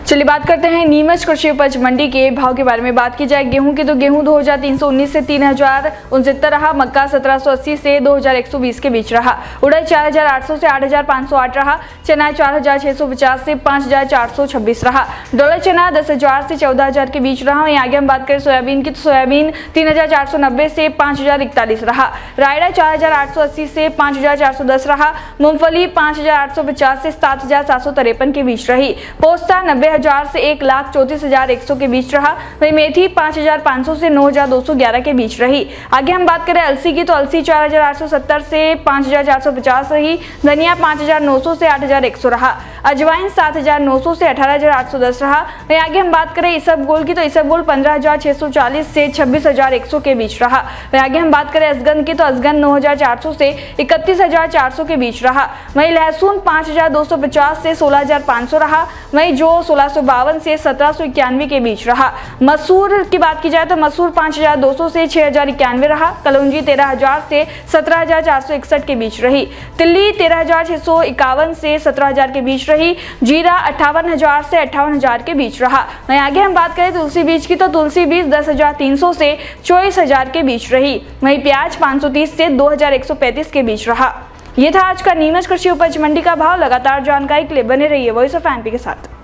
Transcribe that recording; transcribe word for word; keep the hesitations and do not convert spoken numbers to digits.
चलिए बात करते हैं नीमच कृषि उपज मंडी के भाव के बारे में। बात की जाए गेहूं की तो गेहूं दो हजार तीन सौ उन्नीस से तीन हजार उनसत्तर रहा। मक्का सत्रह सौ अस्सी से दो हजार एक सौ बीस के बीच रहा। उड़द चार हजार आठ सौ से आठ हजार पाँच सौ आठ रहा। चना चार हजार छह सौ पचास से पाँच हजार चार सौ छब्बीस रहा। डॉलर चना दस हजार से चौदह हजार के बीच रहा। वहीं आगे हम बात करें सोयाबीन की तो सोयाबीन तीन हजार चार सौ नब्बे से पाँच हजार इकतालीस रहा। रायडा चार हजार आठ सौ अस्सी से पाँच हजार चार सौ दस रहा। मूंगफली पाँच हजार आठ सौ पचास से सात हजार सात सौ तिरपन के बीच रही। पोस्ता नब्बे हजार से एक लाख चौंतीस हजार एक सौ के बीच रहा। वही मेथी पाँच हजार पाँच सौ से नौ हजार दो सौ ग्यारह के बीच रही। आगे हम बात करें अलसी की तो अलसी चार हजार आठ सौ सत्तर से पाँच हजार चार सौ पचास रही। धनिया पाँच हजार नौ सौ से आठ हजार एक सौ रहा। अजवाइन सात हजार नौ सौ से अठारह हजार आठ सौ दस रहा। वही आगे हम बात करें इसबगोल की तो इसबगोल पंद्रह हजार छह सौ चालीस से छब्बीस हजार एक सौ के बीच रहा। वही आगे हम बात करें असगंध की तो असगंध नौ हजार चार सौ से इकतीस हजार चार सौ के बीच रहा। वही लहसुन पाँच हजार दो सौ पचास से सोलह हजार पाँच सौ रहा। वही जो सोलह सौ बावन से सत्रह सौ इक्यानवे के बीच रहा। मसूर की बात की जाए तो मसूर पाँच हजार दो सौ से छह हजार इक्यानवे रहा। कलौंजी तेरह हजार से सत्रह हजार चार सौ इकसठ के बीच रही। तिल्ली तेरह हजार छह सौ इक्यावन से सत्रह हजार के बीच रही। जीरा अट्ठावन हजार से अट्ठावन हजार के बीच रहा। वहीं आगे हम बात करें तुलसी बीज की तो तुलसी बीज दस हजार तीन सौ से चौबीस हजार के बीच रही। वहीं प्याज पाँच सौ तीस से दो हजार एक सौ पैंतीस के बीच रहा। यह था आज का नीमच कृषि उपज मंडी का भाव। लगातार जानकारी के लिए बने रहिए वॉइस ऑफ एमपी के साथ।